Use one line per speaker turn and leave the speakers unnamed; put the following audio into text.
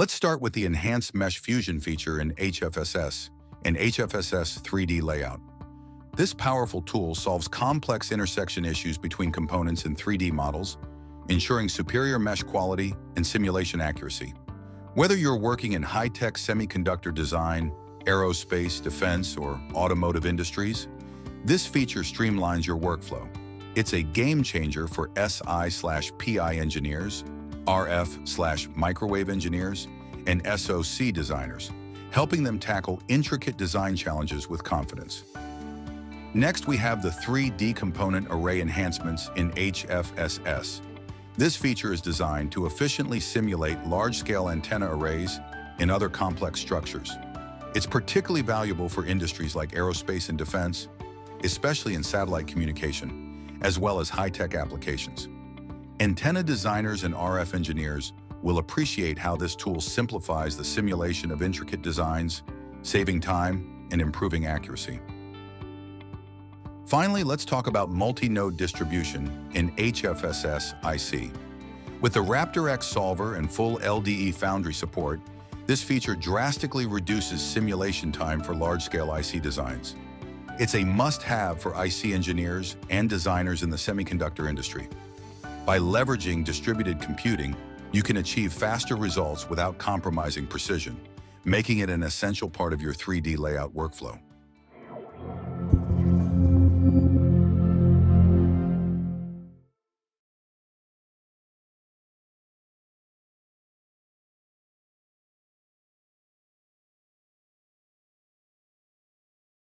Let's start with the Enhanced Mesh Fusion feature in HFSS and HFSS 3D layout. This powerful tool solves complex intersection issues between components in 3D models, ensuring superior mesh quality and simulation accuracy. Whether you're working in high-tech semiconductor design, aerospace, defense, or automotive industries, this feature streamlines your workflow. It's a game changer for SI/PI engineers, RF/microwave engineers, and SoC designers, helping them tackle intricate design challenges with confidence. Next, we have the 3D component array enhancements in HFSS. This feature is designed to efficiently simulate large-scale antenna arrays and other complex structures. It's particularly valuable for industries like aerospace and defense, especially in satellite communication, as well as high-tech applications. Antenna designers and RF engineers will appreciate how this tool simplifies the simulation of intricate designs, saving time and improving accuracy. Finally, let's talk about multi-node distribution in HFSS IC. With the Raptor X solver and full LDE Foundry support, this feature drastically reduces simulation time for large-scale IC designs. It's a must-have for IC engineers and designers in the semiconductor industry. By leveraging distributed computing, you can achieve faster results without compromising precision, making it an essential part of your 3D layout workflow.